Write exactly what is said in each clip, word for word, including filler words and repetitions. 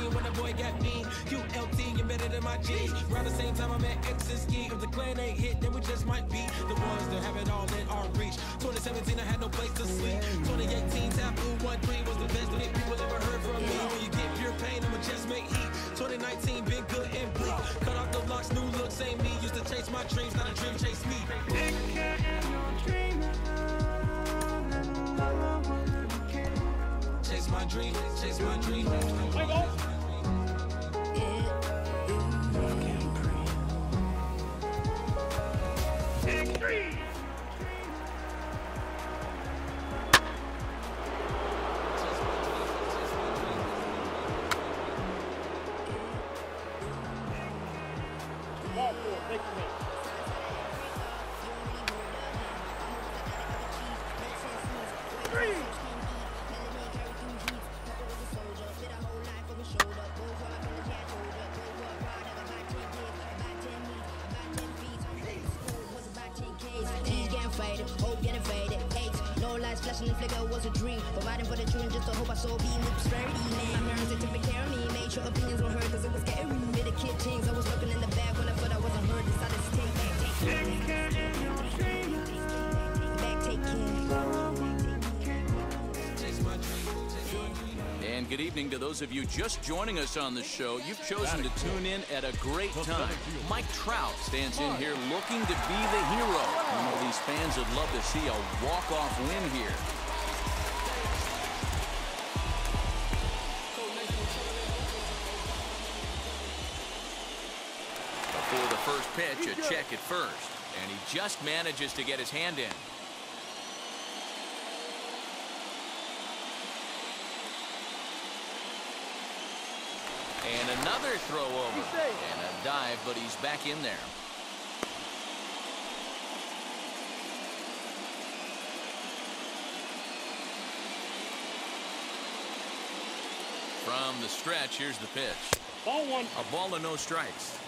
team when the boy got me. Q L T, you better than my G's. Around the same time I'm at X and Ski. If the clan ain't hit, then we just might be the ones that have it all in our reach. twenty seventeen, I had no place to sleep. twenty eighteen, Taboo one three was the best that people ever heard from me. When you get pure pain, I'ma just make heat. twenty nineteen, been good and bleak. Cut off the locks, new look, same me. Used to chase my dreams, not a dream chase me. Chase my dream, chase my dream. Wait, go. Flashing the flicker was a dream. Providing for the children just to hope I saw being with prosperity. Man, my parents, they took care of me. Made sure opinions were heard cause it was scary. Made the kid things. I was working in the back when I thought I wasn't heard. Decided to take back, take care. Back, take care. And good evening to those of you just joining us on the show. You've chosen to tune in at a great time. Mike Trout stands in here looking to be the hero. You know, these fans would love to see a walk-off win here. Before the first pitch, a check at first. And he just manages to get his hand in. And another throw over. And a dive, but he's back in there. From the stretch, here's the pitch. Ball one. A ball and no strikes.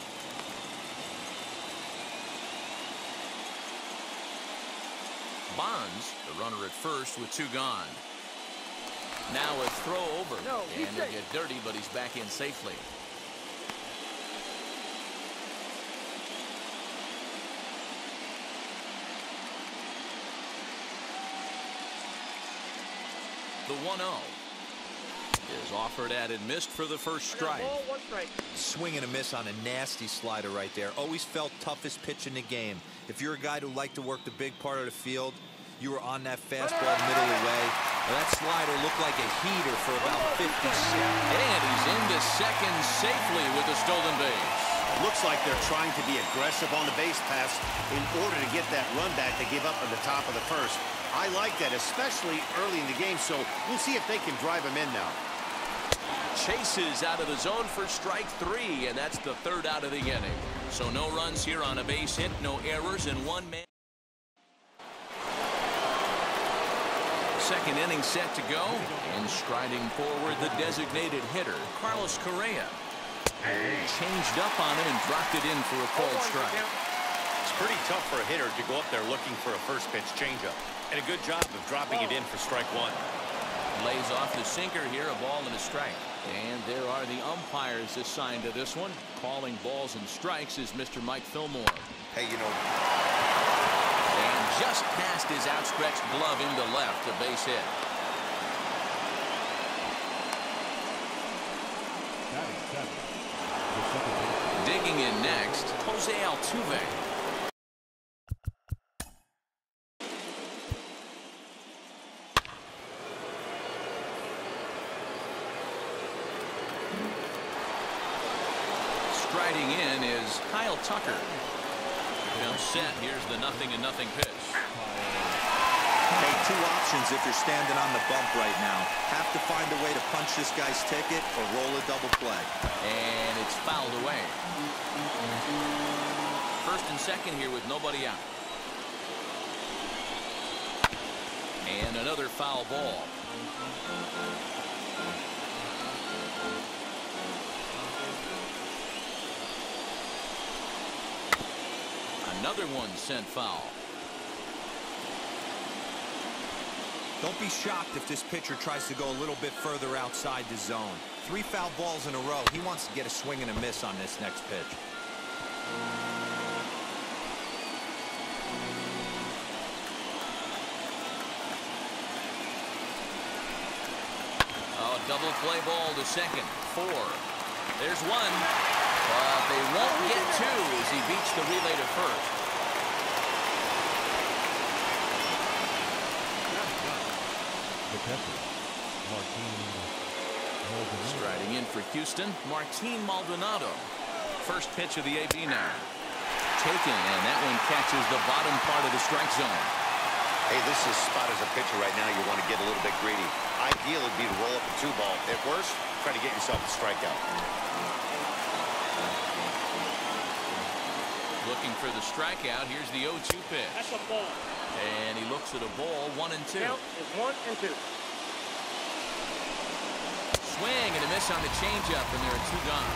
Bonds, the runner at first with two gone. Now a throw over. No, and he'll get dirty, but he's back in safely. The one oh is offered at and missed for the first strike. Ball, one strike. Swing and a miss on a nasty slider right there. Always felt toughest pitch in the game. If you're a guy who liked to work the big part of the field, you were on that fastball middle away. Well, that slider looked like a heater for about fifty. And he's into second safely with the stolen base. Looks like they're trying to be aggressive on the base pass in order to get that run back they gave up at the top of the first. I like that, especially early in the game, so we'll see if they can drive him in now. Chases out of the zone for strike three, and that's the third out of the inning. So no runs here on a base hit, no errors, and one man. Second inning set to go, and striding forward the designated hitter, Carlos Correa. Changed up on it and dropped it in for a called strike. It's pretty tough for a hitter to go up there looking for a first pitch changeup, and a good job of dropping it in for strike one. Lays off the sinker here, a ball and a strike. And there are the umpires assigned to this one. Calling balls and strikes is Mister Mike Fillmore. Hey, you know. And just past his outstretched glove into left, a base hit. Digging in next, Jose Altuve. Striding in is Kyle Tucker. Now set, here's the nothing and nothing pitch. Hey, two options if you're standing on the bump right now. Have to find a way to punch this guy's ticket or roll a double play. And it's fouled away. First and second here with nobody out. And another foul ball. Another one sent foul. Don't be shocked if this pitcher tries to go a little bit further outside the zone. Three foul balls in a row. He wants to get a swing and a miss on this next pitch. Oh, double play ball to second. Four. There's one. But they won't get two as he beats the relay to first. Striding in for Houston, Martin Maldonado. First pitch of the A B now. Taken, and that one catches the bottom part of the strike zone. Hey, this is spot as a pitcher right now. You want to get a little bit greedy. Ideal would be to roll up a two ball. At worst, try to get yourself a strikeout. Looking for the strikeout. Here's the oh two pitch. That's a ball. And he looks at a ball, one and two. Count is one and two. Swing and a miss on the changeup, and there are two gone.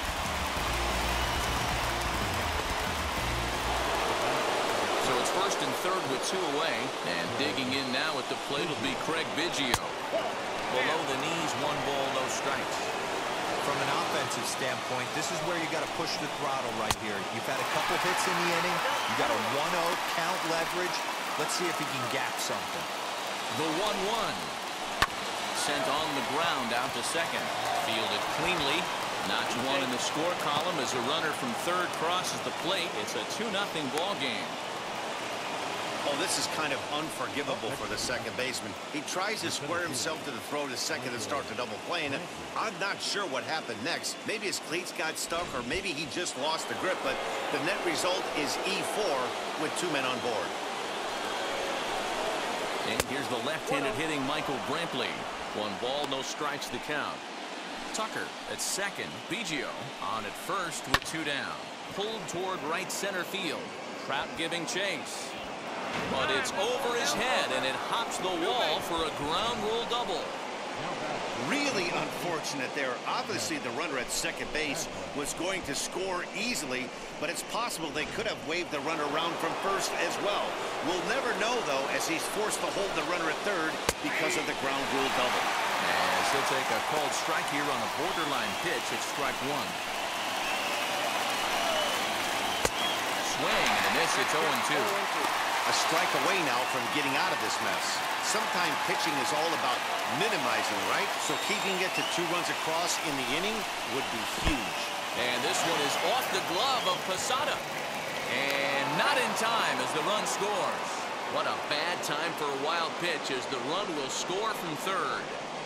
So it's first and third with two away, and digging in now at the plate will be Craig Biggio. Below the knees, one ball, no strikes. From an offensive standpoint, this is where you got to push the throttle right here. You've had a couple hits in the inning. You got a one oh count leverage. Let's see if he can gap something. The one one. Sent on the ground out to second. Fielded cleanly. Notch one in the score column as a runner from third crosses the plate. It's a two nothing ball game. Oh, this is kind of unforgivable for the second baseman. He tries to square himself to the throw to second and start to double play, and I'm not sure what happened next. Maybe his cleats got stuck, or maybe he just lost the grip, but the net result is E four with two men on board. And here's the left-handed hitting Michael Brantley. One ball, no strikes the count. Tucker at second. Biggio on at first with two down. Pulled toward right center field. Trout giving chase. But it's over his head, and it hops the wall for a ground rule double. Really unfortunate there. Obviously, the runner at second base was going to score easily, but it's possible they could have waved the runner around from first as well. We'll never know, though, as he's forced to hold the runner at third because of the ground rule double. As he'll take a called strike here on a borderline pitch at strike one. Swing and a miss. It's oh and two. A strike away now from getting out of this mess. Sometimes pitching is all about minimizing, right? So keeping it to two runs across in the inning would be huge. And this one is off the glove of Posada. And not in time as the run scores. What a bad time for a wild pitch as the run will score from third.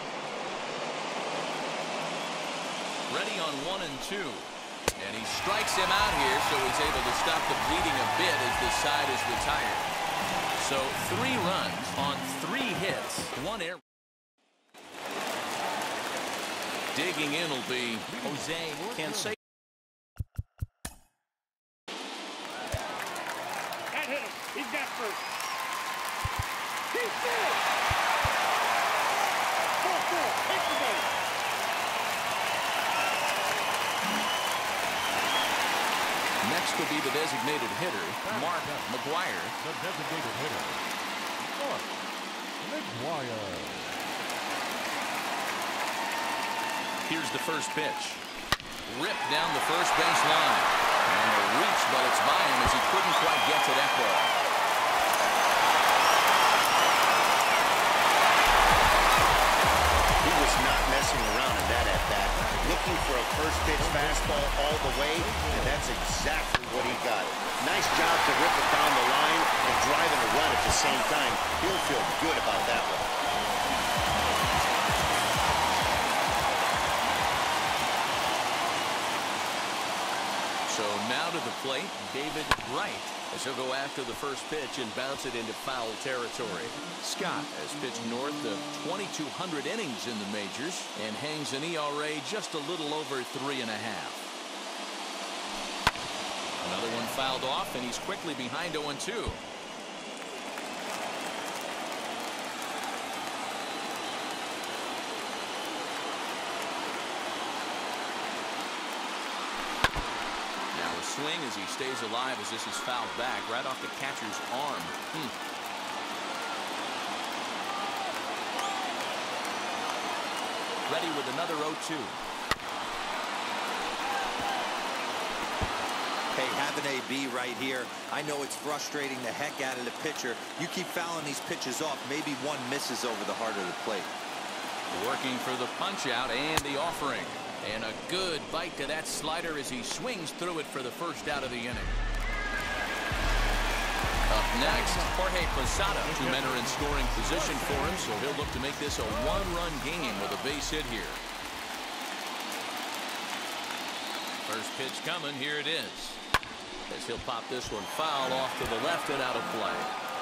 Ready on one and two. And he strikes him out here, so he's able to stop the bleeding a bit as the side is retired. So three runs on three hits, one error. Digging in will be Jose Canseco. That hit him. He's got first. He's good. four four. Hit the base. Next will be the designated hitter, Mark McGwire. The designated hitter, Mark McGwire. Here's the first pitch. Ripped down the first base line. And a reach, but it's by him as he couldn't quite get to that ball. He was not messing around in that at-bat. Looking for a first pitch fastball all the way, and that's exactly what he got. Nice job to rip it down the line and driving a run at the same time. He'll feel good about that one. So now to the plate, David Wright, as he'll go after the first pitch and bounce it into foul territory. Scott has pitched north of twenty-two hundred innings in the majors and hangs an E R A just a little over three and a half. Another one fouled off, and he's quickly behind oh and two. Swing as he stays alive as this is fouled back right off the catcher's arm. Hmm. ready with another oh two. Hey, have an A B right here. I know it's frustrating the heck out of the pitcher. You keep fouling these pitches off, maybe one misses over the heart of the plate. Working for the punch out and the offering. And a good bite to that slider as he swings through it for the first out of the inning. Up next, Jorge Posada. Two men are in scoring position for him, so he'll look to make this a one-run game with a base hit here. First pitch coming. Here it is. As he'll pop this one foul off to the left and out of play.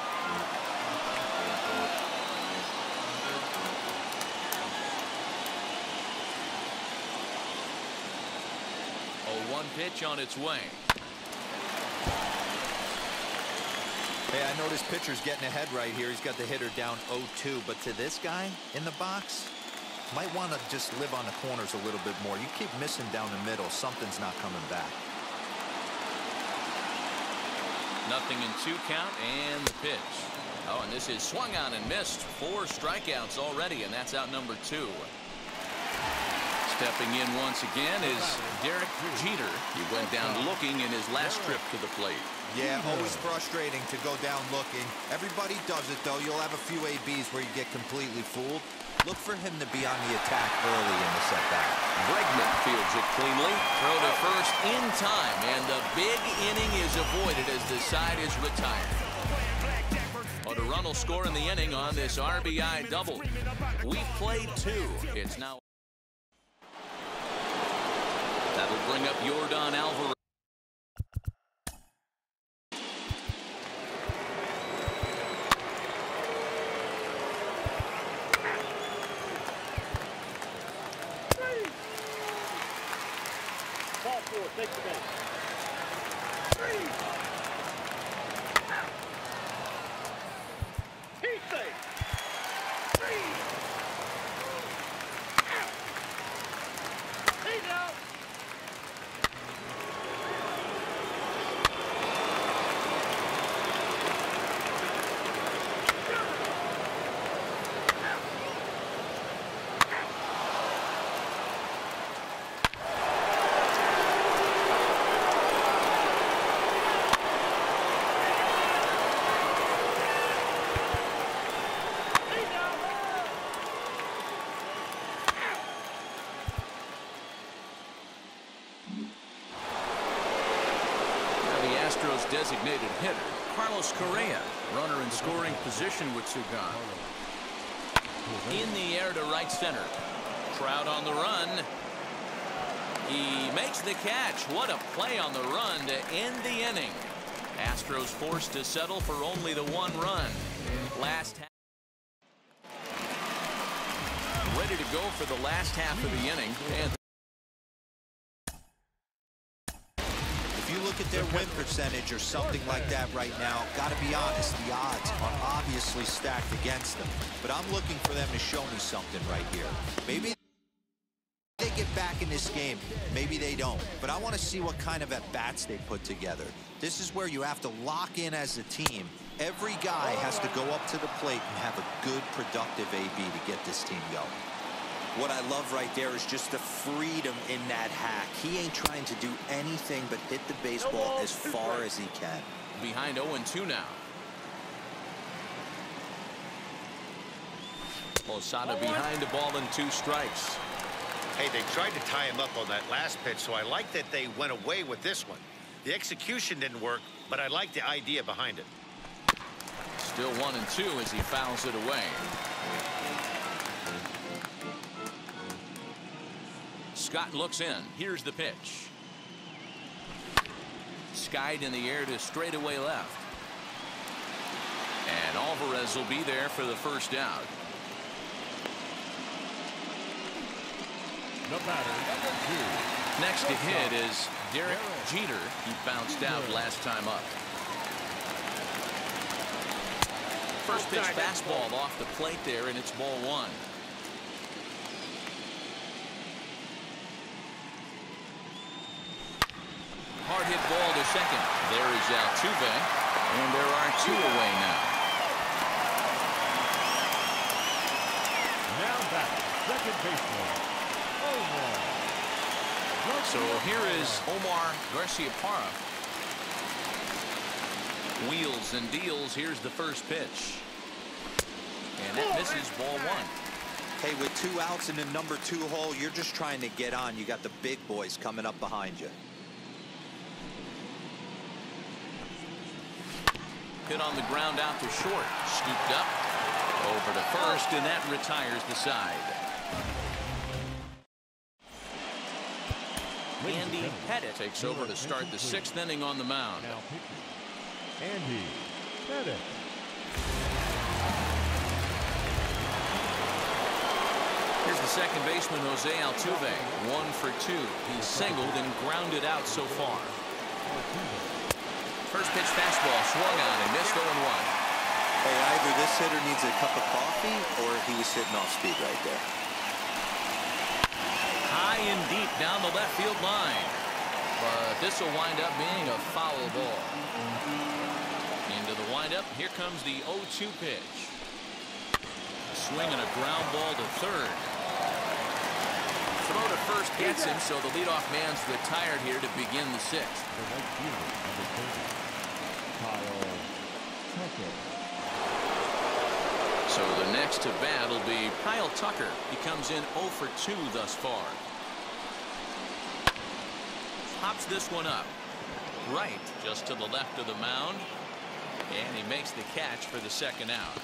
oh one pitch on its way. Hey, I know this pitcher's getting ahead right here. He's got the hitter down oh two, but to this guy in the box, might want to just live on the corners a little bit more. You keep missing down the middle, something's not coming back. Nothing in two count and the pitch. Oh, and this is swung on and missed. Four strikeouts already, and that's out number two. Stepping in once again is Derek Jeter. He went down looking in his last trip to the plate. Yeah, always frustrating to go down looking. Everybody does it, though. You'll have a few A Bs where you get completely fooled. Look for him to be on the attack early in the setback. Bregman fields it cleanly. Throw to first in time, and the big inning is avoided as the side is retired. But a run will score in the inning on this R B I double. We've played two. It's now. That'll bring up Yordan Alvarez. Ball four, take the base. Three. He's safe. Three. He's out. Designated hitter Carlos Correa, runner in scoring position with two gone. In the air to right center. Trout on the run. He makes the catch. What a play on the run to end the inning. Astros forced to settle for only the one run. Last half. Ready to go for the last half of the inning. And you look at their win percentage or something like that right now, gotta be honest, the odds are obviously stacked against them. But I'm looking for them to show me something right here. Maybe they get back in this game, maybe they don't. But I want to see what kind of at-bats they put together. This is where you have to lock in as a team. Every guy has to go up to the plate and have a good, productive A B to get this team going. What I love right there is just the freedom in that hack. He ain't trying to do anything but hit the baseball as far as he can. Behind oh and two now. Posada behind the ball and two strikes. Hey, they tried to tie him up on that last pitch, so I like that they went away with this one. The execution didn't work, but I like the idea behind it. Still one and two as he fouls it away. Scott looks in. Here's the pitch. Skied in the air to straightaway left. And Alvarez will be there for the first out. The batter, number two. Next to hit is Derek Jeter. He bounced out last time up. First pitch fastball off the plate there, and it's ball one. Hard hit ball to second. There is Altuve, and there are two away now. Now back, the second baseman, Omar. So here is Omar Garciaparra. Wheels and deals. Here's the first pitch. And that misses, ball one. Hey, with two outs in the number two hole, you're just trying to get on. You got the big boys coming up behind you. Hit on the ground out to short. Scooped up over to first, and that retires the side. Andy Pettitte takes over to start the sixth inning on the mound. Now pitching, Andy Pettitte. Here's the second baseman, Jose Altuve. One for two. He's singled and grounded out so far. First pitch fastball swung on and missed oh one. Hey, either this hitter needs a cup of coffee or he was sitting off speed right there. High and deep down the left field line. But this will wind up being a foul ball. Into the windup. Here comes the oh two pitch. A swing and a ground ball to third. Throw to first gets him, so the leadoff man's retired here to begin the sixth. The right fielder, number thirty, Kyle Tucker. So the next to bat will be Kyle Tucker. He comes in oh for two thus far. Pops this one up. Right, just to the left of the mound. And he makes the catch for the second out.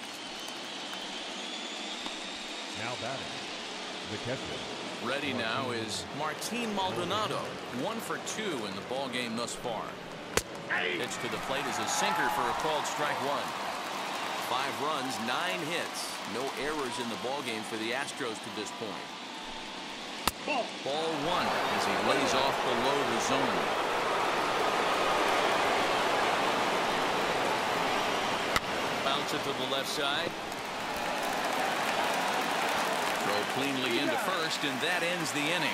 Now batting, the catcher. Ready now is Martin Maldonado. One for two in the ball game thus far. Pitch to the plate is a sinker for a called strike one. Five runs, nine hits, no errors in the ball game for the Astros to this point. Ball. Ball one as he lays off below the zone. Bounce it to the left side. Throw cleanly into first, and that ends the inning.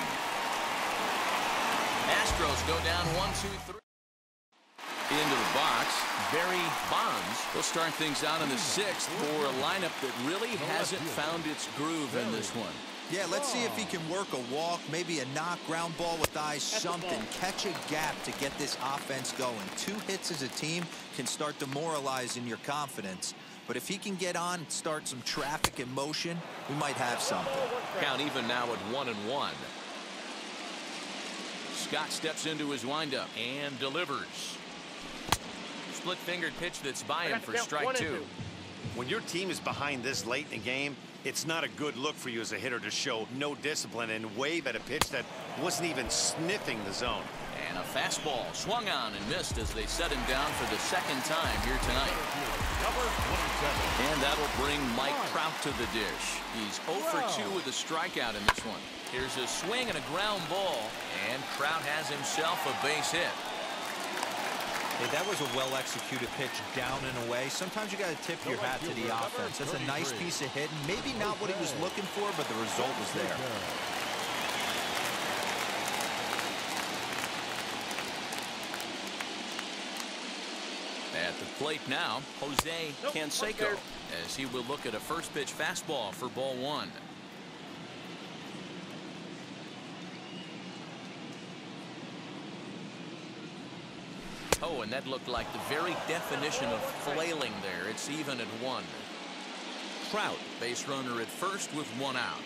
Astros go down one, two, three. Into the box, Barry Bonds will start things out in the sixth for a lineup that really hasn't found its groove in this one. Yeah, let's see if he can work a walk, maybe a knock, ground ball with eyes, something. Catch a gap to get this offense going. Two hits as a team can start demoralizing your confidence. But if he can get on and start some traffic in motion, we might have something. Count even now at one and one. Scott steps into his windup and delivers. Split-fingered pitch that's by him for strike two. When your team is behind this late in the game, it's not a good look for you as a hitter to show no discipline and wave at a pitch that wasn't even sniffing the zone. And a fastball swung on and missed as they set him down for the second time here tonight. And that'll bring Mike Trout to the dish. He's oh for two with a strikeout in this one. Here's a swing and a ground ball, and Trout has himself a base hit. Hey, that was a well-executed pitch down and away. Sometimes you got to tip your hat to the offense. That's a nice piece of hitting. Maybe not what he was looking for, but the result was there. At the plate now, Jose Canseco, as he will look at a first pitch fastball for ball one. Oh, and that looked like the very definition of flailing there. It's even at one. Trout, base runner at first with one out.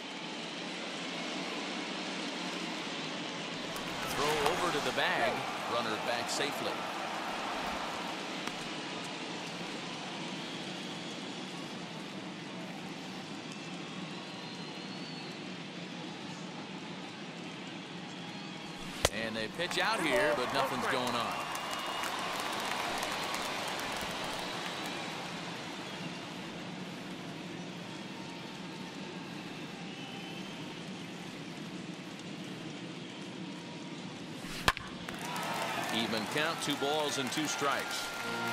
Throw over to the bag. Runner back safely. And they pitch out here, but nothing's going on. Even count, two balls and two strikes.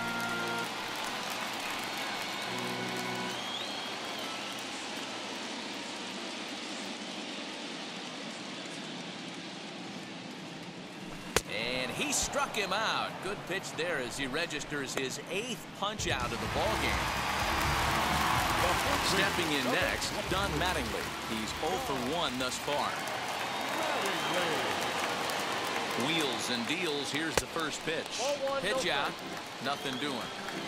And he struck him out. Good pitch there as he registers his eighth punch out of the ball game. Stepping in next, Don Mattingly. He's oh for one thus far. Wheels and deals. Here's the first pitch. Pitch out. Nothing doing.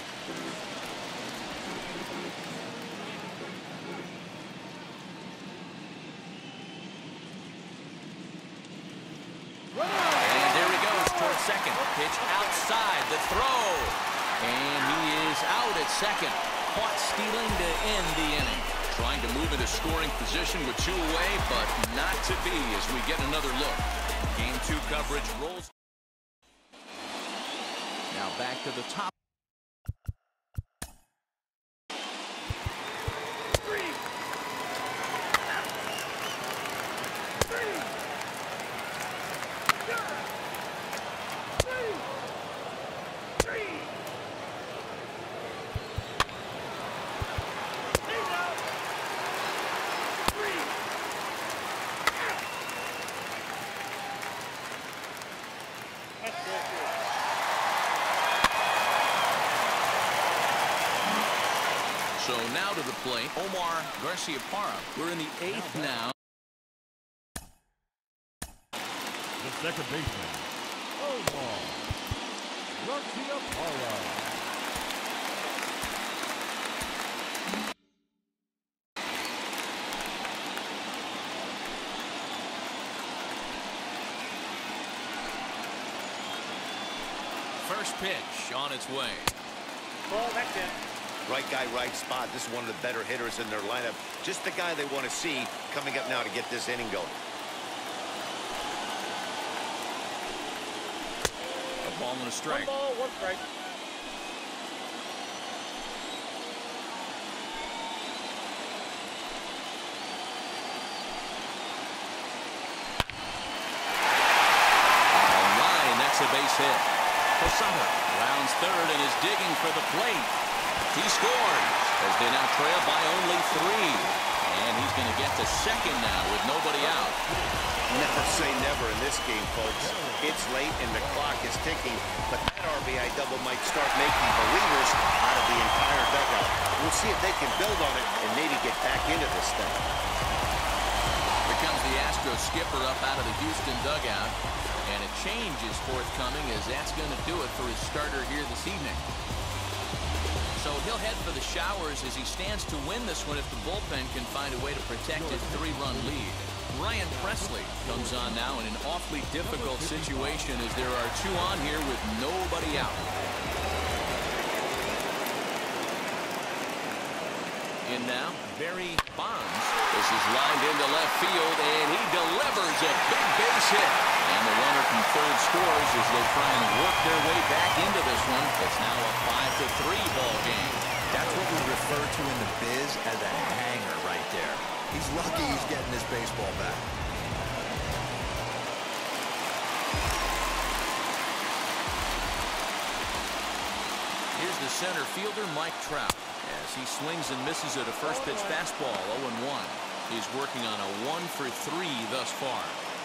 And there he goes towards second. Pitch outside the throw. And he is out at second. Caught stealing to end the inning. Trying to move into scoring position with two away, but not to be as we get another look. Game two coverage rolls. Now back to the top. Three. Three. Three. Three. So now to the plate, Omar Garciaparra. We're in the eighth now. The second baseman, Omar Garciaparra. First pitch on its way. Ball, that's it. Right guy, right spot. This is one of the better hitters in their lineup. Just the guy they want to see coming up now to get this inning going. A ball and a strike. One ball, one strike. On line, that's a base hit. Posada rounds third and is digging for the plate. He scores as they now trail by only three. And he's going to get to second now with nobody out. Never say never in this game, folks. It's late and the clock is ticking, but that R B I double might start making believers out of the entire dugout. We'll see if they can build on it and maybe get back into this thing. Here comes the Astros skipper up out of the Houston dugout. And a change is forthcoming as that's going to do it for his starter here this evening. So he'll head for the showers as he stands to win this one if the bullpen can find a way to protect his three-run lead. Ryan Presley comes on now in an awfully difficult situation as there are two on here with nobody out. In now, Barry Bonds. This is lined into left field, and he delivers a big base hit. And the runner from third scores as they try and work their way back into this one. It's now a five to three ball game. That's what we refer to in the biz as a hanger right there. He's lucky he's getting his baseball back. Here's the center fielder, Mike Trout, as he swings and misses at a first pitch fastball, oh and one. He's working on a one for three thus far.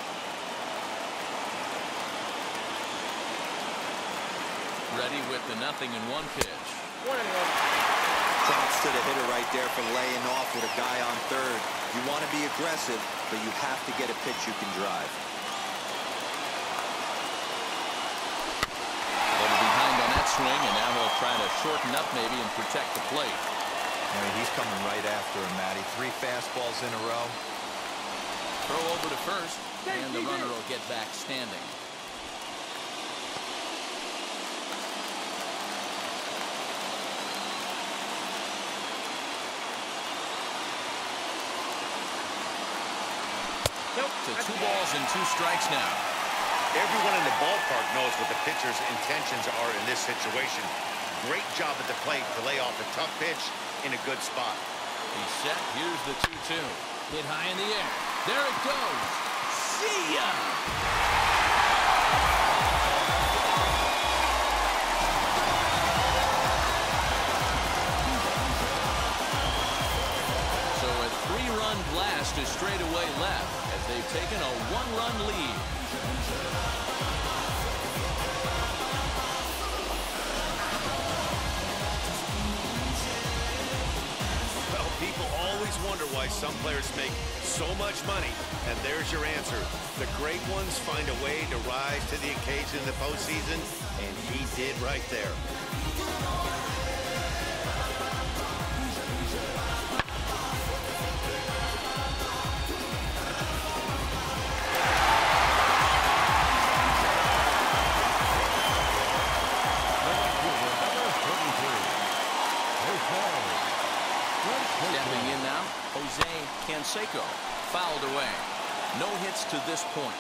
Ready with the nothing and one pitch. One and one. Props to the hitter right there for laying off with a guy on third. You want to be aggressive, but you have to get a pitch you can drive. A little behind on that swing, and now he'll try to shorten up maybe and protect the plate. I mean, he's coming right after him, Matty. Three fastballs in a row. Throw over to first, and the runner will get back standing. Nope. To two balls and two strikes now. Everyone in the ballpark knows what the pitcher's intentions are in this situation. Great job at the plate to lay off a tough pitch in a good spot. He's set. Here's the two two. Hit high in the air. There it goes. See ya! So a three-run blast is straightaway left as they've taken a one-run lead. People always wonder why some players make so much money, and there's your answer. The great ones find a way to rise to the occasion in the postseason, and he did right there. Stepping in now, Jose Canseco, fouled away. No hits to this point.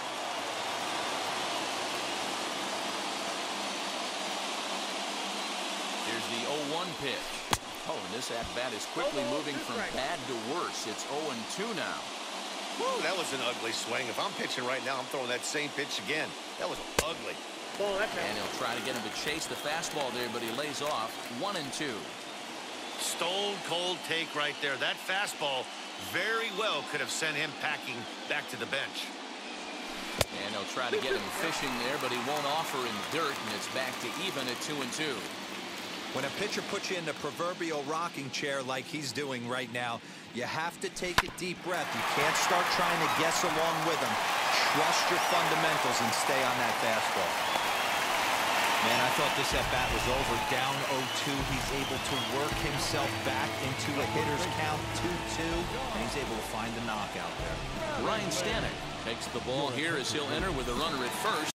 Here's the oh one pitch. Oh, and this at-bat is quickly moving from bad to worse. It's oh and two now. Woo, that was an ugly swing. If I'm pitching right now, I'm throwing that same pitch again. That was ugly. And he'll try to get him to chase the fastball there, but he lays off. One and two. Stone cold take right there. That fastball very well could have sent him packing back to the bench. And he'll try to get him fishing there, but he won't offer in dirt, and it's back to even at two and two. When a pitcher puts you in the proverbial rocking chair like he's doing right now, you have to take a deep breath. You can't start trying to guess along with him. Trust your fundamentals and stay on that fastball. Man, I thought this at-bat was over. Down oh two. He's able to work himself back into a hitter's count, two two, and he's able to find the knockout there. Ryan Stanek takes the ball here as he'll enter with a runner at first.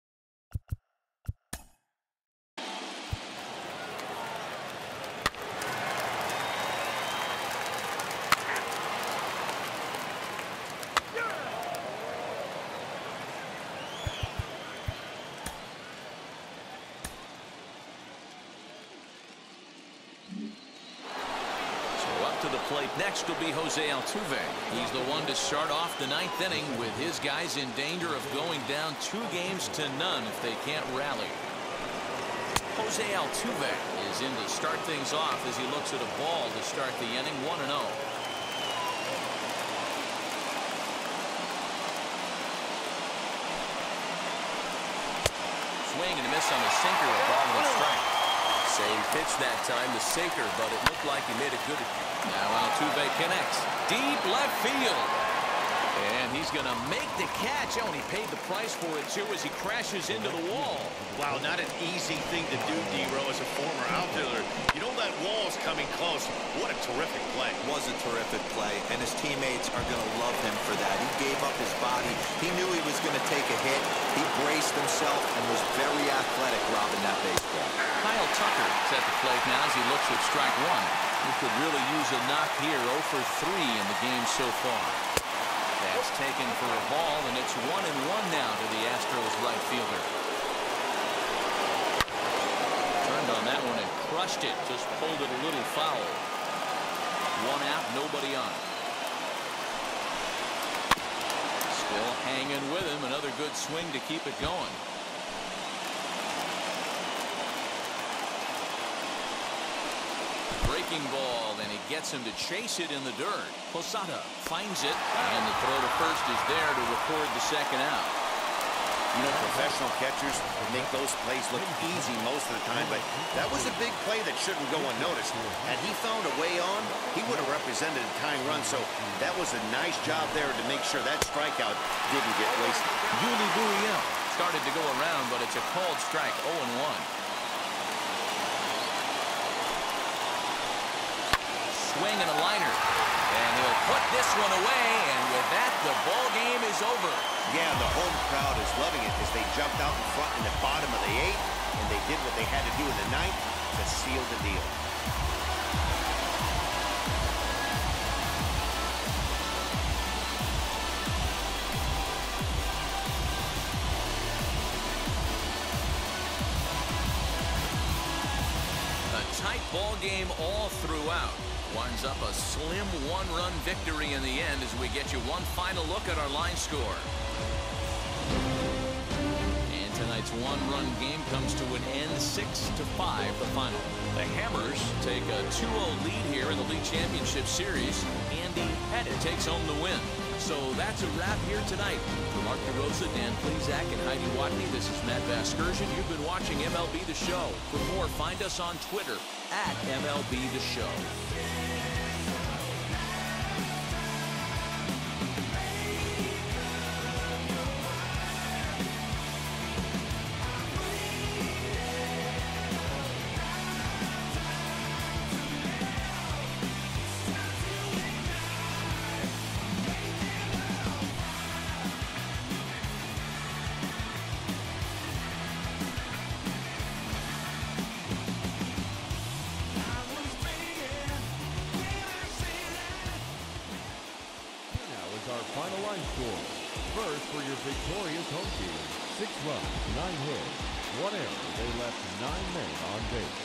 Next will be Jose Altuve. He's the one to start off the ninth inning with his guys in danger of going down two games to none if they can't rally. Jose Altuve is in to start things off as he looks at a ball to start the inning, one and oh. Swing and a miss on the sinker, a ball and a strike. Same pitch that time, the sinker, but it looked like he made a good. Now Altuve connects. Deep left field. And he's going to make the catch. Oh, and he paid the price for it, too, as he crashes into the wall. Wow, not an easy thing to do, D-Row, as a former outfielder. You know that wall's coming close. What a terrific play. Was a terrific play, and his teammates are going to love him for that. He gave up his body. He knew he was going to take a hit. He braced himself and was very athletic robbing that baseball. Kyle Tucker is at the plate now as he looks at strike one. He could really use a knock here. oh for three in the game so far. That's taken for a ball, and it's one and one now to the Astros right fielder. Turned on that one and crushed it. Just pulled it a little foul. One out, nobody on. Still hanging with him. Another good swing to keep it going. Breaking ball, and he gets him to chase it in the dirt. Posada finds it, and the throw to first is there to record the second out. You know, professional catchers make those plays look easy most of the time, but that was a big play that shouldn't go unnoticed. Had he found a way on, he would have represented a tying run, so that was a nice job there to make sure that strikeout didn't get wasted. Yuli Gurriel started to go around, but it's a called strike, oh and one. Swing and a liner, and he'll put this one away, and with that the ball game is over. Yeah, the home crowd is loving it as they jumped out in front in the bottom of the eighth, and they did what they had to do in the ninth to seal the deal. A tight ball game all throughout. Winds up a slim one-run victory in the end as we get you one final look at our line score. And tonight's one-run game comes to an end, six to five, the final. The Hammers take a two oh lead here in the league championship series. Andy Pettit takes home the win. So that's a wrap here tonight. For Mark DeRosa, Dan Plesac, and Heidi Watney, this is Matt Vasgersian. You've been watching M L B The Show. For more, find us on Twitter at M L B The Show. for your victorious home team. Six runs, nine hits, one error. They left nine men on base.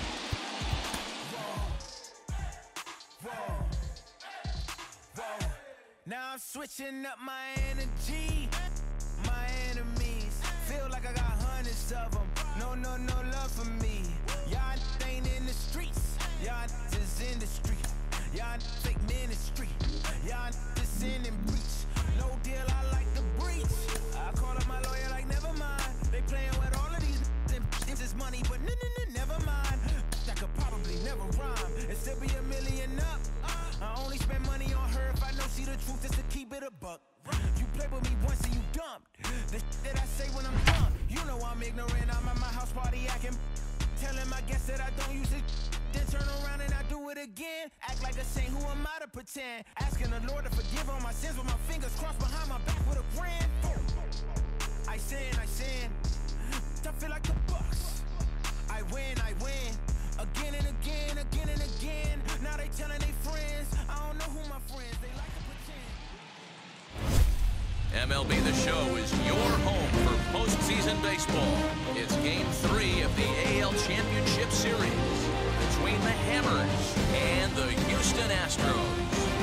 Now I'm switching up my energy. My enemies feel like I got hundreds of them. No, no, no love for me. Y'all ain't in the streets. Y'all just in the street. Y'all fake ministry. Y'all just sin and breach. No deal, I like the breach. I call up my lawyer like, never mind. They playing with all of these and this is money, but no, no, no, never mind. That could probably never rhyme and still be a million up. I only spend money on her if I know she the truth, just to keep it a buck. You play with me once and you dumped. The shit that I say when I'm done. You know I'm ignorant, I'm at my house party acting. Telling my guests that I don't use it. Then turn around and I do it again. Act like a saint, who am I to pretend? Asking the Lord to forgive all my sins with my fingers crossed behind my back with a grand. I sin, I sin. I feel like the Bucks. I win, I win. Again and again, again and again. Now they telling their friends. I don't know who my friends, they like to pretend. M L B The Show is your home for postseason baseball. It's game three of the A L Championship Series between the Hammers and the Houston Astros.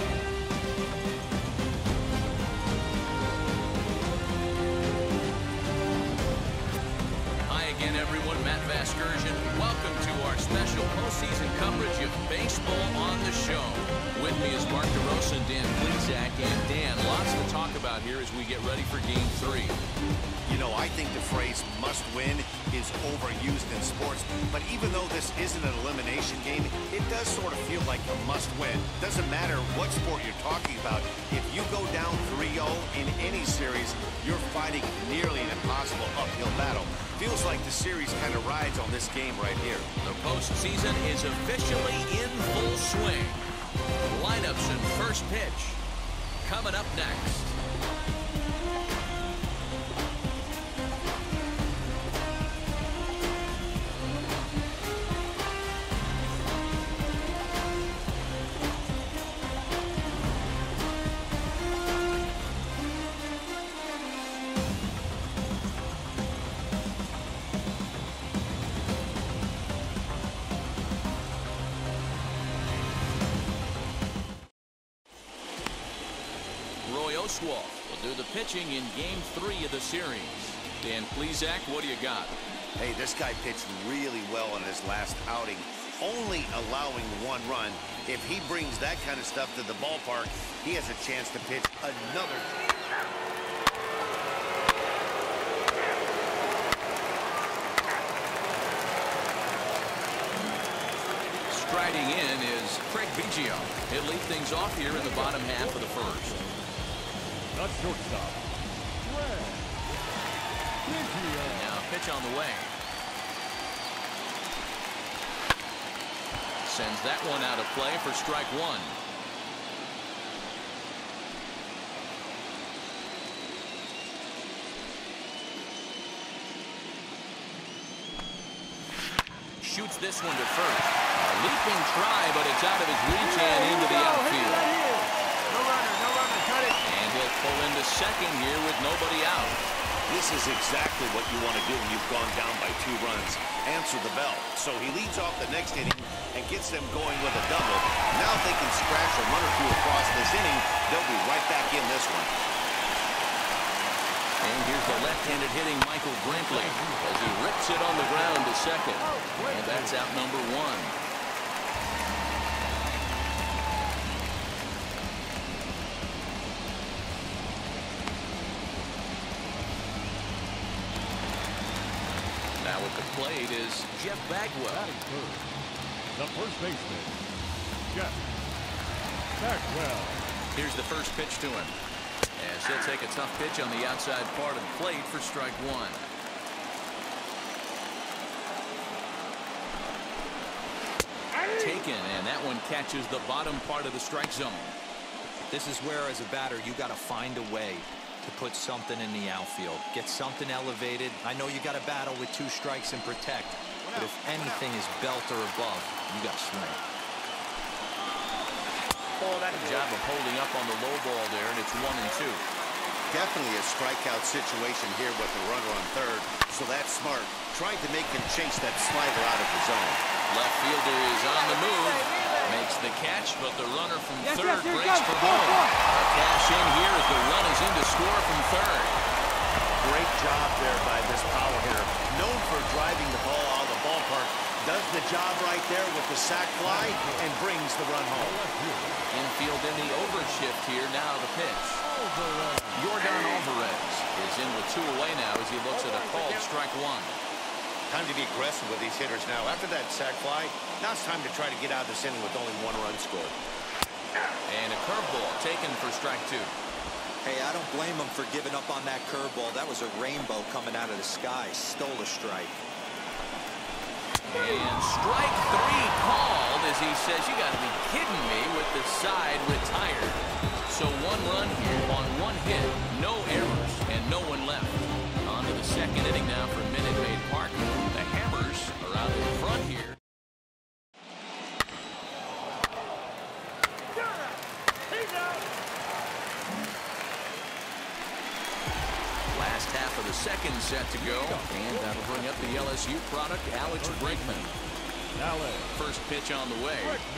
Hi again, everyone. Matt Vasgersian. Welcome to our special postseason coverage of baseball on the show. With me is Mark DeRosa and Dan Plesac. And Dan, lots to talk about here as we get ready for game three. You know, I think the phrase must win is overused in sports, but even though this isn't an elimination game, it does sort of feel like a must win. Doesn't matter what sport you're talking about. If you go down three oh in any series, you're fighting nearly an impossible uphill battle. Feels like the series kind of rides on this game right here. The postseason is officially in full swing. Lineups and first pitch coming up next. Will do the pitching in game three of the series. Dan Plesac, what do you got? Hey, this guy pitched really well in his last outing, only allowing one run. If he brings that kind of stuff to the ballpark, he has a chance to pitch another. Striding in is Craig Biggio. He'll lead things off here in the bottom half of the first. The shortstop, Craig Biggio. Now pitch on the way. Sends that one out of play for strike one. Shoots this one to first. A leaping try, but it's out of his reach and into the outfield. No runner, no runner, cut it. And he'll pull into second here with nobody out. This is exactly what you want to do when you've gone down by two runs. Answer the bell. So he leads off the next inning and gets them going with a double. Now if they can scratch a run or two across this inning, they'll be right back in this one. And here's the left-handed hitting Michael Brantley as he rips it on the ground to second. And that's out number one. Now at the plate is Jeff Bagwell. Batting first, the first baseman, Jeff Bagwell. Here's the first pitch to him. As he'll take a tough pitch on the outside part of the plate for strike one. Taken, and that one catches the bottom part of the strike zone. This is where, as a batter, you got to find a way to put something in the outfield. Get something elevated. I know you got to battle with two strikes and protect, but if anything is belt or above, you got to swing. Oh, that job of holding up on the low ball there, and it's one and two. Definitely a strikeout situation here with the runner on third, so that's smart. Trying to make him chase that slider out of the zone. Left fielder is on the move. Makes the catch, but the runner from Yes, third yes, here it breaks comes. for Go, home. go. A cash in here as the run is in to score from third. Great job there by this power hitter. Known for driving the ball out of the ballpark. Does the job right there with the sac fly and brings the run home. Infield in the overshift here. Now the pitch. Yordan Alvarez is in with two away now as he looks at a called strike one. Time to be aggressive with these hitters now. After that sac fly, now it's time to try to get out of this inning with only one run scored. And a curveball taken for strike two. Hey, I don't blame him for giving up on that curveball. That was a rainbow coming out of the sky. Stole a strike. And strike three called as he says, you got to be kidding me with the side retired. So one run here on one hit, no errors, and no one left. On to the second inning now for Minute Maid Park. The Hammers are out in front here. Last half of the second set to go, and that'll bring up the L S U product, Alex Bregman. First pitch on the way.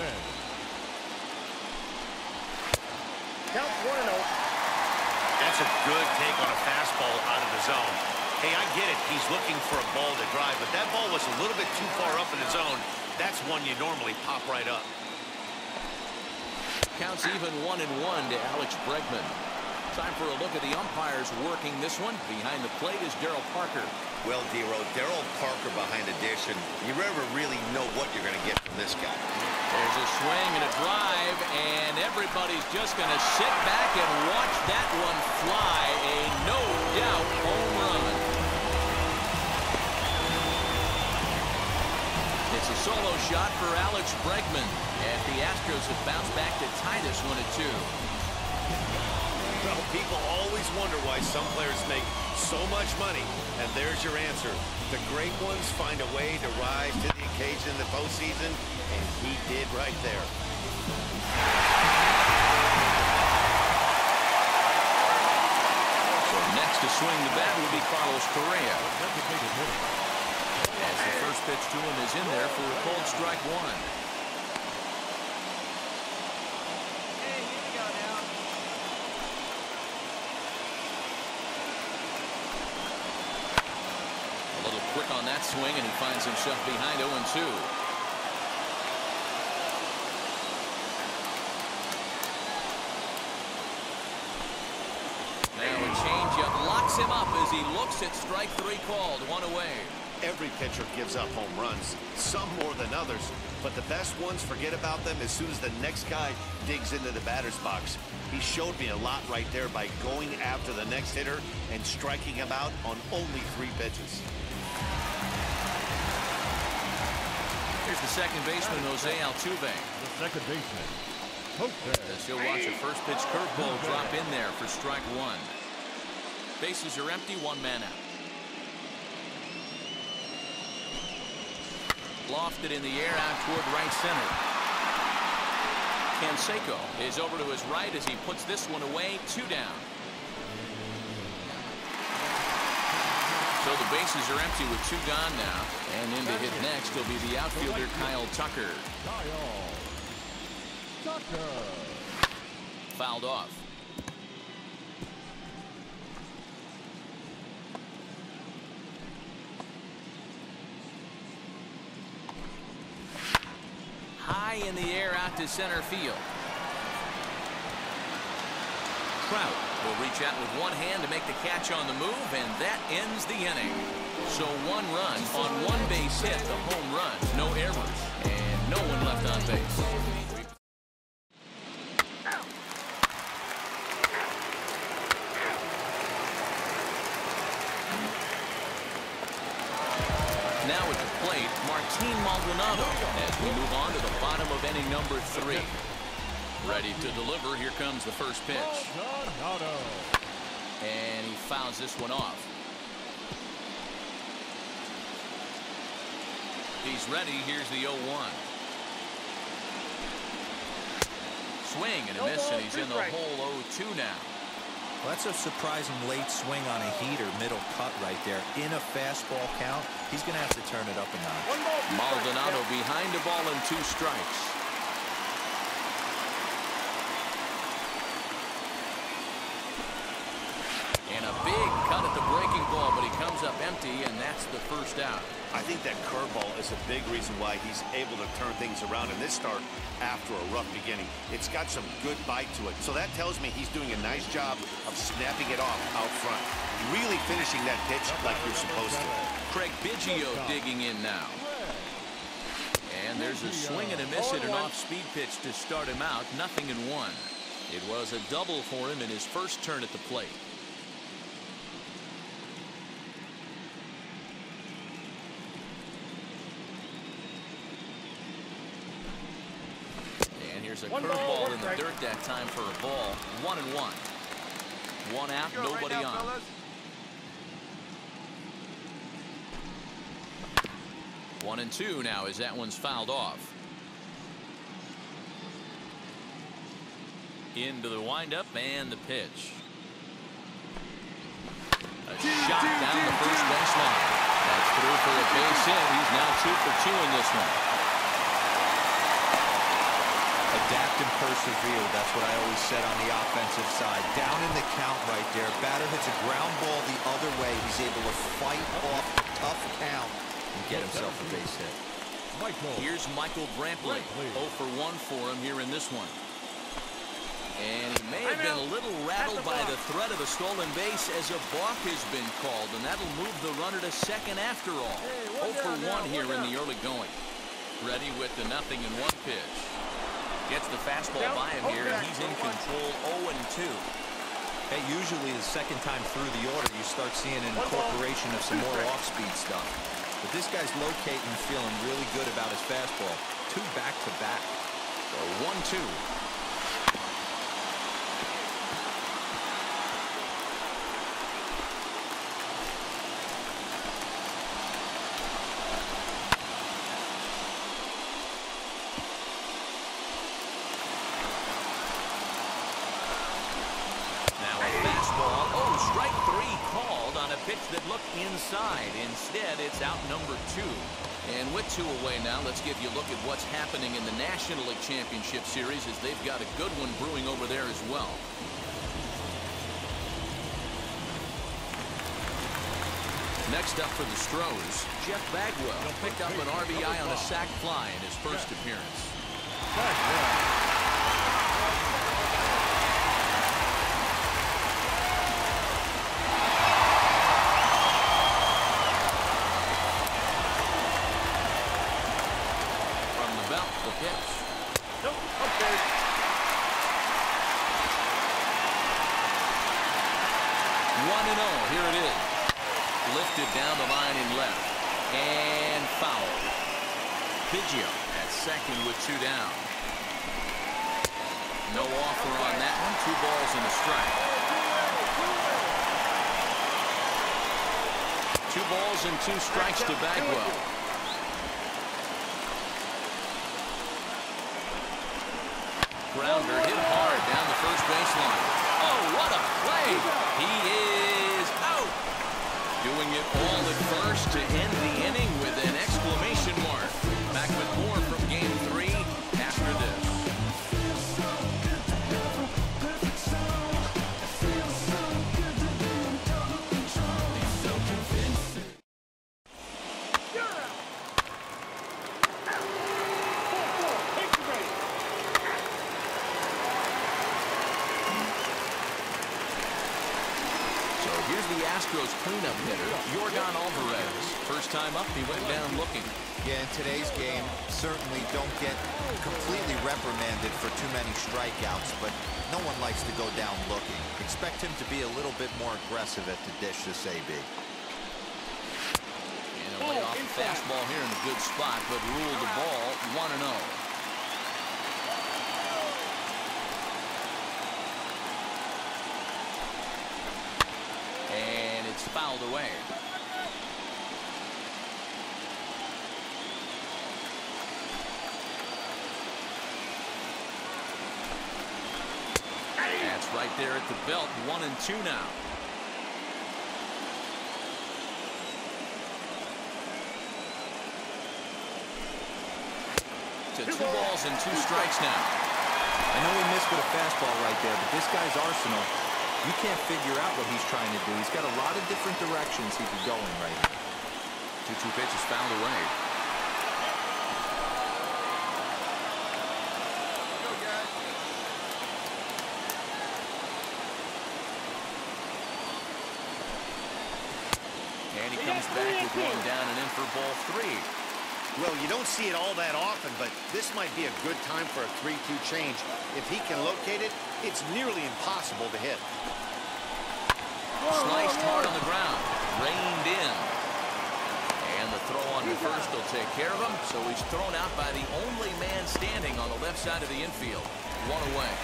Count one and oh. That's a good take on a fastball out of the zone. Hey, I get it. He's looking for a ball to drive, but that ball was a little bit too far up in the zone. That's one you normally pop right up. Counts even one and one to Alex Bregman. Time for a look at the umpires working this one. Behind the plate is Daryl Parker. Well, Dero, Daryl Parker behind the dish, and you never really know what you're going to get from this guy. There's a swing and a drive, and everybody's just going to sit back and watch that one fly. A no-doubt home run. It's a solo shot for Alex Bregman, and the Astros have bounced back to tie this one at two. Well, people always wonder why some players make so much money, and there's your answer. The great ones find a way to rise to the occasion in the postseason, and he did right there. So next to swing the bat will be Carlos Correa. As the first pitch to him is in there for a cold strike one. Quick on that swing, and he finds himself behind oh and two. Now a changeup locks him up as he looks at strike three called, one away. Every pitcher gives up home runs, some more than others, but the best ones forget about them as soon as the next guy digs into the batter's box. He showed me a lot right there by going after the next hitter and striking him out on only three pitches. Here's the second baseman, Jose Altuve. The second baseman, Jose. As he'll watch a first pitch curveball drop in there for strike one. Bases are empty, one man out. Lofted in the air out toward right center. Canseco is over to his right as he puts this one away, two down. So the bases are empty with two gone now. And in to hit next will be the outfielder Kyle Tucker. Kyle Tucker. Fouled off. High in the air out to center field. Trout will reach out with one hand to make the catch on the move, and that ends the inning. So one run on one base hit, the home run, no errors, and no one left on base. Now at the plate, Martin Maldonado as we move on to the bottom of inning number three. Ready to deliver. Here comes the first pitch. And he fouls this one off. He's ready. Here's the oh one. Swing and a miss, and he's in the hole oh two now. Well, that's a surprising late swing on a heater, middle cut right there. In a fastball count, he's going to have to turn it up a notch. Maldonado behind the ball and two strikes. And a big cut at the breaking ball, but he comes up empty, and that's the first out. I think that curveball is a big reason why he's able to turn things around in this start after a rough beginning. It's got some good bite to it. So that tells me he's doing a nice job of snapping it off out front. Really finishing that pitch like you're supposed to. Craig Biggio digging in now. And there's a swing and a miss at an off-speed pitch to start him out. Nothing in one. It was a double for him in his first turn at the plate. There's a curveball in the dirt that time for a ball. One and one. One out, nobody on. One and two now as that one's fouled off. Into the windup and the pitch. A shot down the first baseline. That's through for a base hit. He's now two for two in this one. Adapt and persevere. That's what I always said on the offensive side. Down in the count right there. Batter hits a ground ball the other way. He's able to fight off a tough count and get himself a base hit. Here's Michael Brantley. oh for one for him here in this one. And he may have been a little rattled by the threat of a stolen base as a balk has been called, and that'll move the runner to second after all. oh for one here in the early going. Ready with the nothing in one pitch. Gets the fastball by him here, and he's in control. oh and two. Hey, usually the second time through the order, you start seeing an incorporation of some more off-speed stuff. But this guy's locating and feeling really good about his fastball. Two back-to-back. So one two. That looked inside. Instead, it's out number two. And with two away now, let's give you a look at what's happening in the National League Championship Series, as they've got a good one brewing over there as well. Next up for the Stros, Jeff Bagwell picked up an R B I on a sac fly in his first appearance. Down the line in left. And foul. Biggio at second with two down. No offer on that one. Two balls and a strike. Two balls and two strikes to Bagwell. Grounder hit hard down the first baseline. Oh, what a play! He is out. Doing it all at first to end the inning with an exclamation mark. Back with more from game three after this. Astros cleanup hitter, Yordan Alvarez. First time up, he went down looking. Yeah, in today's game, certainly don't get completely reprimanded for too many strikeouts, but no one likes to go down looking. Expect him to be a little bit more aggressive at the dish this A B. And a lay off the fastball here in a good spot, but ruled the ball one and oh. And it's fouled away. That's right there at the belt. One and two now. To two balls and two strikes now. I know he missed with a fastball right there, but this guy's arsenal, you can't figure out what he's trying to do. He's got a lot of different directions he could go in right now. two two pitch is fouled away. And he comes back with one down and in for ball three. Well, you don't see it all that often, but this might be a good time for a three two change. If he can locate it, it's nearly impossible to hit. Sliced hard on the ground. Reined in. And the throw on to first will take care of him. So he's thrown out by the only man standing on the left side of the infield. One away.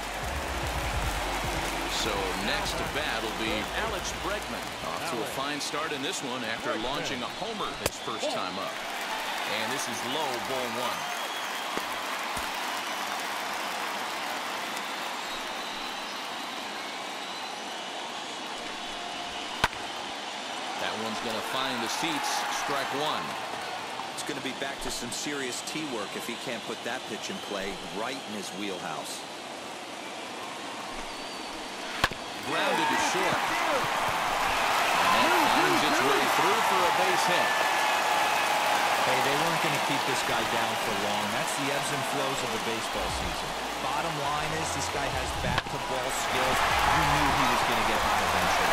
So next to bat will be Alex Bregman. Off to a fine start in this one after launching a homer his first time up. And this is low, ball one. That one's going to find the seats. Strike one. It's going to be back to some serious tee work if he can't put that pitch in play right in his wheelhouse. Grounded to short. And that finds its way through for a base hit. Hey, they weren't going to keep this guy down for long. That's the ebbs and flows of the baseball season. Bottom line is this guy has bat-to-ball skills. You knew he was going to get hot eventually.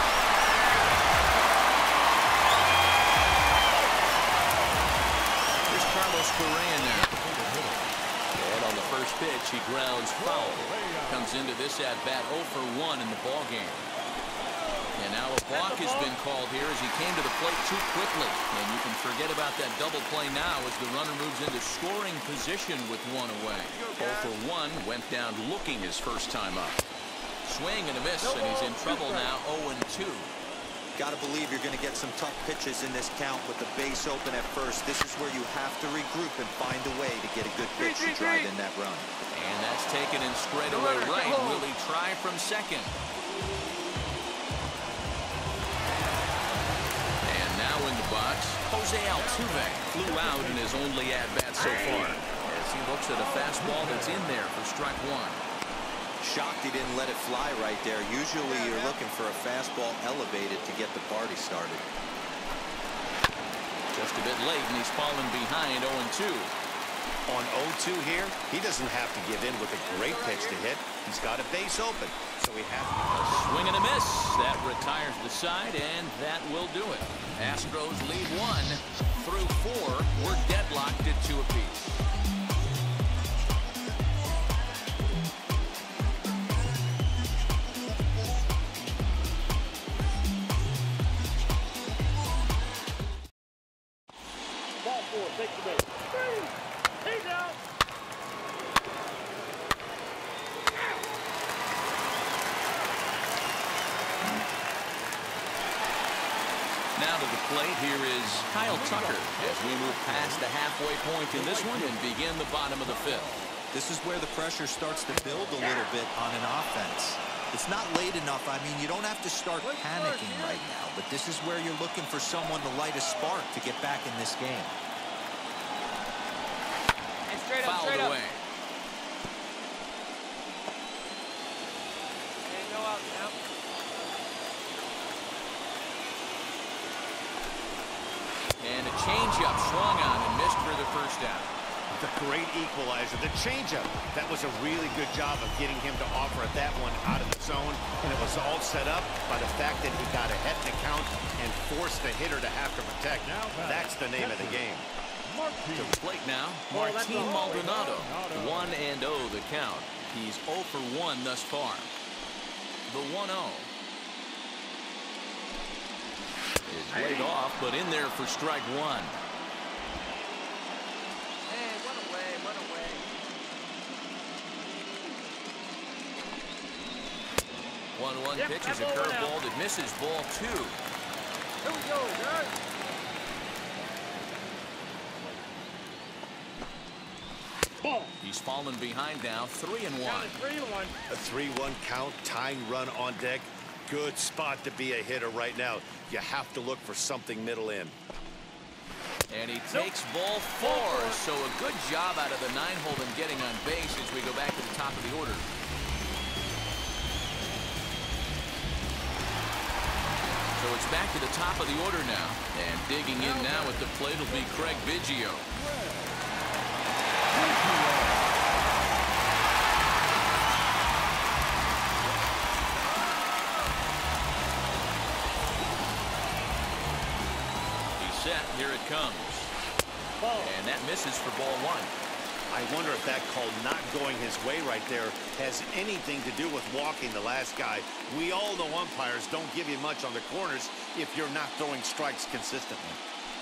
Here's Carlos Correa now. And on the first pitch, he grounds foul. Comes into this at-bat oh for one in the ballgame. And now a balk has been called here as he came to the plate too quickly. And you can forget about that double play now as the runner moves into scoring position with one away. oh for one went down looking his first time up. Swing and a miss, and he's in trouble now. oh and two. Got to believe you're going to get some tough pitches in this count with the base open at first. This is where you have to regroup and find a way to get a good pitch to drive in that run. And that's taken in straight away right. Will he try from second? In the box, Jose Altuve flew out in his only at-bat so far as he looks at a fastball that's in there for strike one. Shocked he didn't let it fly right there. Usually you're looking for a fastball elevated to get the party started. Just a bit late, and he's fallen behind oh and two. On oh two here, he doesn't have to give in with a great pitch to hit. He's got a base open, so he has to. A swing and a miss. That retires the side, and that will do it. Astros lead one through four. We're deadlocked at two apiece. Ball four, take the base. He's out. Now to the plate, here is Kyle Tucker as we move past the halfway point in this one and begin the bottom of the fifth. This is where the pressure starts to build a little bit on an offense. It's not late enough. I mean, you don't have to start panicking right now, but this is where you're looking for someone to light a spark to get back in this game. And straight up, Fouled straight up. away. And go out now. And a changeup swung on and missed for the first down. The great equalizer, the changeup. That was a really good job of getting him to offer at that one out of the zone, and it was all set up by the fact that he got ahead in the count and forced the hitter to have to protect. That's the name of the game. To the plate now, Martin Maldonado. one and oh the count. He's oh for one thus far. The one oh. Is laid off, but in there for strike one. Hey, one away, one away. one one Yep, pitch that is a ball went curveball out. that misses ball two. Here we go, guys. Ball. He's fallen behind now, three and one. Three and one. A three one count, tying run on deck. Good spot to be a hitter right now. You have to look for something middle in. And he takes ball four. So a good job out of the nine hole in getting on base as we go back to the top of the order. So it's back to the top of the order now. And digging in now at the plate will be Craig Biggio. Set, here it comes. Ball. And that misses for ball one. I wonder if that call not going his way right there has anything to do with walking the last guy. We all know umpires don't give you much on the corners if you're not throwing strikes consistently.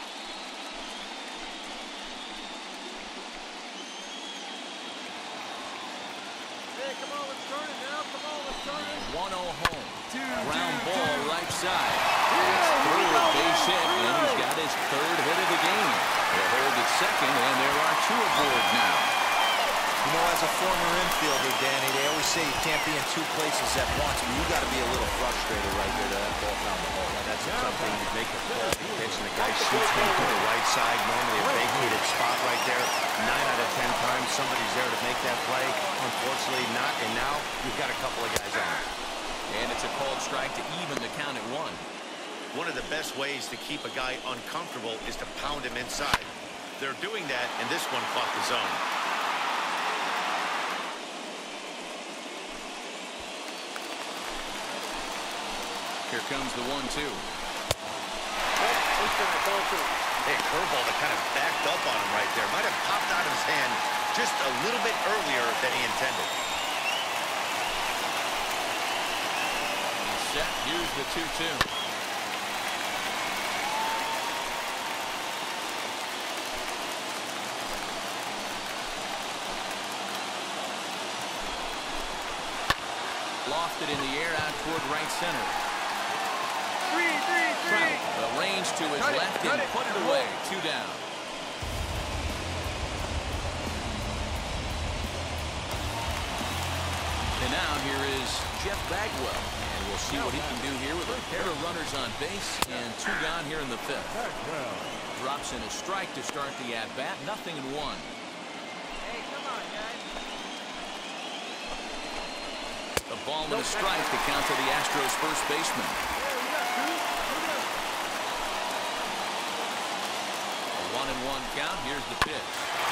Hey, come on, let's turn it now. Come on, let's turn it. one oh home. Ground ball right side. It's through a base hit, and he's got his third hit of the game. They'll hold at second, and there are two aboard now. You know, as a former infielder, Danny, they always say you can't be in two places at once, but you got to be a little frustrated right there to that ball down the hole. Now, that's a tough thing to make a quality pitch, and the guy shoots me to the right side. Normally a vacated spot right there. Nine out of ten times somebody's there to make that play. Unfortunately not, and now you've got a couple of guys on it. And it's a called strike to even the count at one. One of the best ways to keep a guy uncomfortable is to pound him inside. They're doing that, and this one caught the zone. Here comes the one two. Hey, curveball that kind of backed up on him right there. Might have popped out of his hand just a little bit earlier than he intended. Set, here's the two two. Lofted in the air out toward right center. Three, three, three. Trout, the range to his Cut it, left cut and it. put it away. Two down. And now here is Jeff Bagwell. And we'll see what he can do here with a pair of runners on base and two gone here in the fifth. Drops in a strike to start the at-bat. Nothing in one. Hey, come on, guys. A ball and a strike to count to the Astros first baseman. A one and one count. Here's the pitch.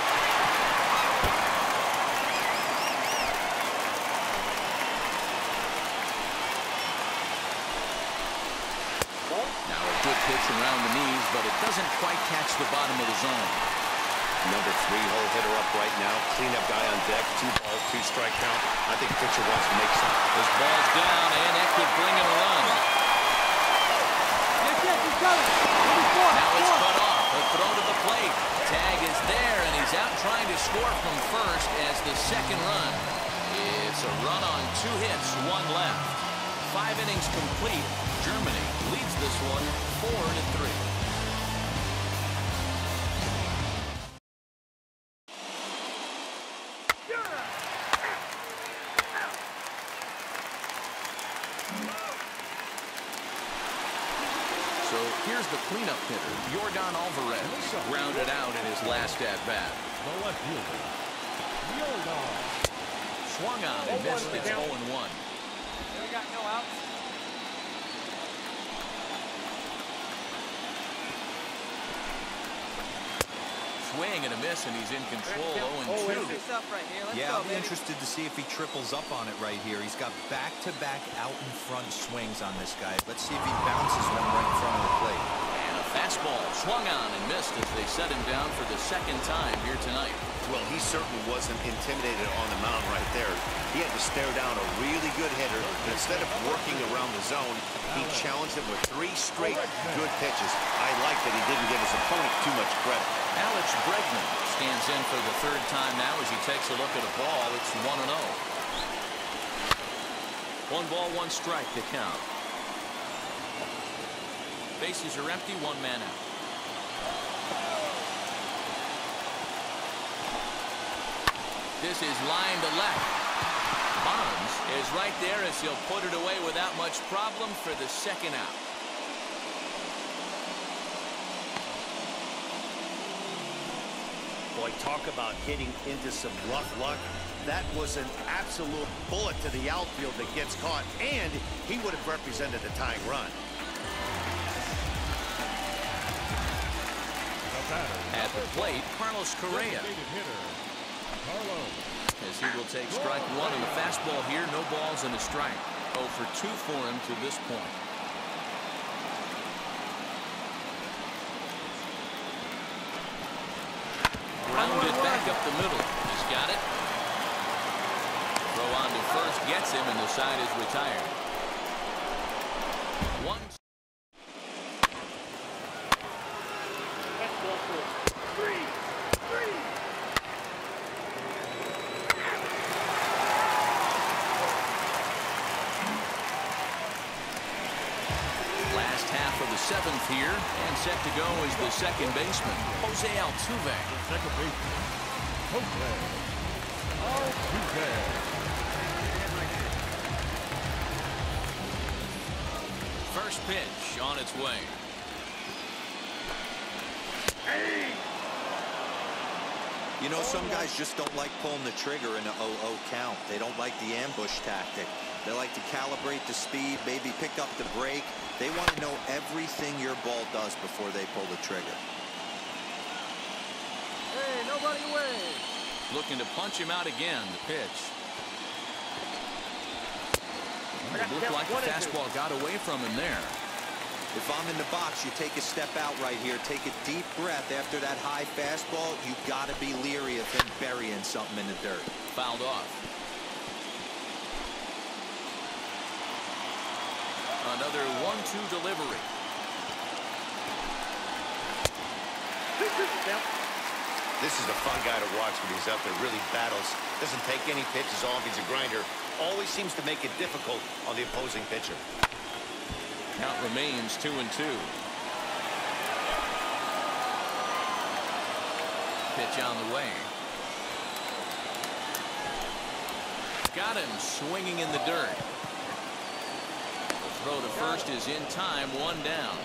Now a good pitch around the knees, but it doesn't quite catch the bottom of the zone. Number three hole hitter up right now. Cleanup guy on deck. Two balls, two strike count. I think pitcher wants to make something. This ball's down, and that could bring in a run. Now it's cut off. A throw to the plate. Tag is there, and he's out trying to score from first as the second run. It's a run on two hits, one left. Five innings complete. Germany leads this one four to three. So here's the cleanup hitter, Yordan Alvarez, grounded out in his last at-bat. The left fielder, Yordan. Swung on and missed. It's oh and one. We got no outs. Swing and a miss, and he's in control. oh and two. This up right here. Let's Yeah, go, I'll be baby. interested to see if he triples up on it right here. He's got back-to-back out in front swings on this guy. Let's see if he bounces one right in front of the plate. And a fastball swung on and missed as they set him down for the second time here tonight. Well, he certainly wasn't intimidated on the mound right there. He had to stare down a really good hitter, but instead of working around the zone, he challenged him with three straight good pitches. I like that he didn't give his opponent too much credit. Alex Bregman stands in for the third time now as he takes a look at a ball. It's one and oh. One ball, one strike to count. Bases are empty, one man out. This is line to left. Bonds is right there as he'll put it away without much problem for the second out. Boy, talk about hitting into some rough luck. That was an absolute bullet to the outfield that gets caught, and he would have represented a tying run. At the plate, Carlos Correa. As he will take strike one on the fastball here, no balls and a strike. oh for two for him to this point. Grounded back up the middle. He's got it. Throw on to first gets him, and the side is retired. One. That's ball four. Three. Three. Last half of the seventh here, and set to go is the second baseman, Jose Altuve. Second baseman, Jose Altuve. First pitch on its way. You know, some guys just don't like pulling the trigger in an oh oh count. They don't like the ambush tactic. They like to calibrate the speed, maybe pick up the break. They want to know everything your ball does before they pull the trigger. Hey, nobody away. Looking to punch him out again. The pitch. It looked like the fastball got away from him there. If I'm in the box, you take a step out right here. Take a deep breath after that high fastball. You've got to be leery of him burying something in the dirt. Fouled off. Another one two delivery. This is a fun guy to watch when he's out there, really battles. Doesn't take any pitches off. He's a grinder. Always seems to make it difficult on the opposing pitcher. Count remains two and two. Pitch on the way. Got him swinging in the dirt. The throw to first is in time, one down.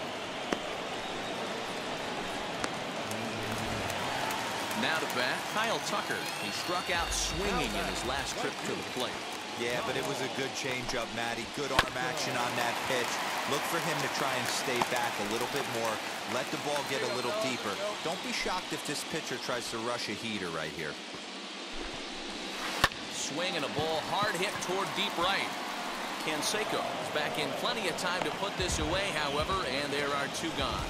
Now to bat, Kyle Tucker. He struck out swinging in his last trip to the plate. Yeah, but it was a good changeup, Matty. Good arm action on that pitch. Look for him to try and stay back a little bit more. Let the ball get a little deeper. Don't be shocked if this pitcher tries to rush a heater right here. Swing and a ball hard hit toward deep right. Canseco is back in plenty of time to put this away, however, and there are two gone.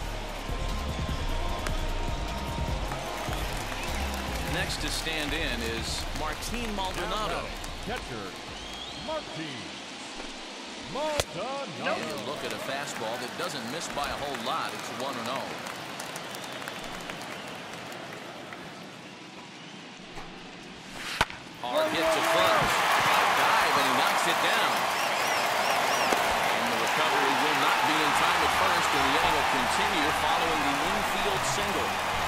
Next to stand in is Martin Maldonado. Catcher, Martin Maldonado. And you look at a fastball that doesn't miss by a whole lot. It's one and oh. Hard hit to first. Dive, and he knocks it down. And the recovery will not be in time at first, and the inning will continue following the infield single.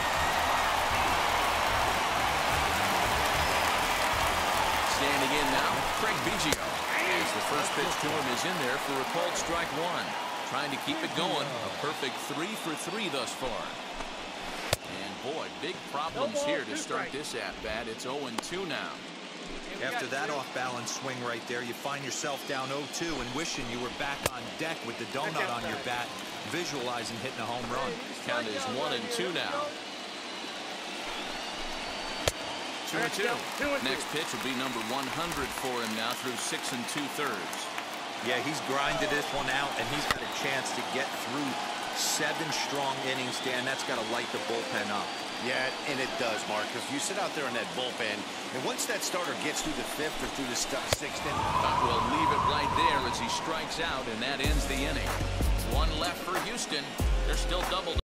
Standing in now, Craig Biggio. As the first pitch to him is in there for a called strike one. Trying to keep it going. A perfect three for three thus far. And boy, big problems here to start this at-bat. It's oh and two now. After that off-balance swing right there, you find yourself down oh two and wishing you were back on deck with the donut on your bat, visualizing hitting a home run. Count is one and two now. Two and two. Next pitch will be number one hundred for him now through six and two-thirds. Yeah, he's grinded this one out, and he's got a chance to get through seven strong innings, Dan. That's got to light the bullpen up. Yeah, and it does, Mark, because you sit out there in that bullpen, and once that starter gets through the fifth or through the sixth inning, Buck will leave it right there as he strikes out, and that ends the inning. One left for Houston. They're still doubled.